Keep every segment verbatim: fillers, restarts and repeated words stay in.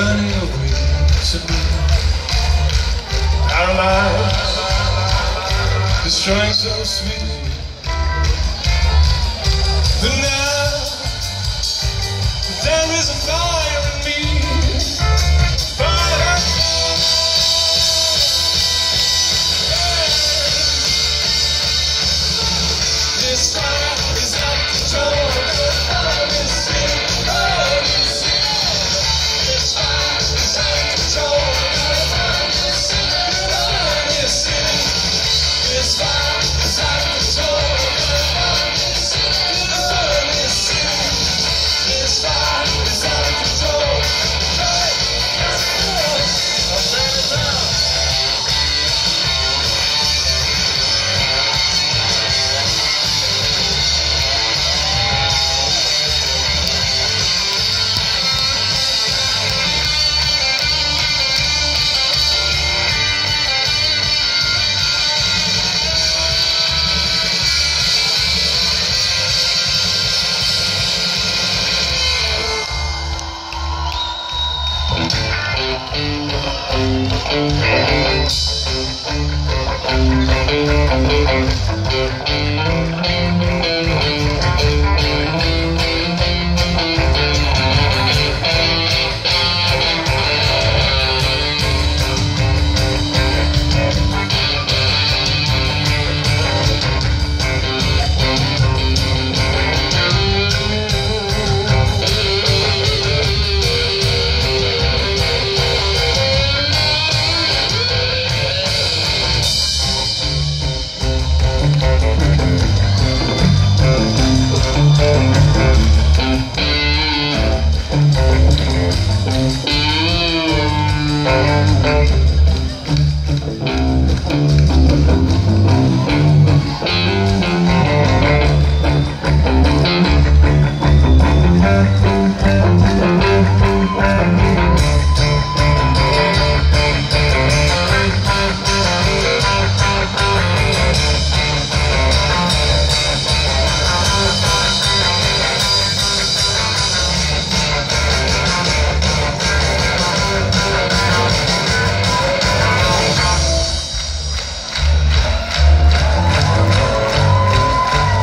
burning away to me. Paralyzed, destroying so sweetly. But now there is a fire in me. Fire. This fire is out of control. Love is sin. Love is sin. This fire is out of control. Love is sin. Love is sin. This fire is out of control. Love is sin. Love is sin. This fire is out of control. Hey, let's go. I'll turn it down.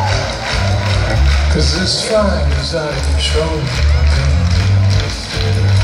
Cause this fire is out of control.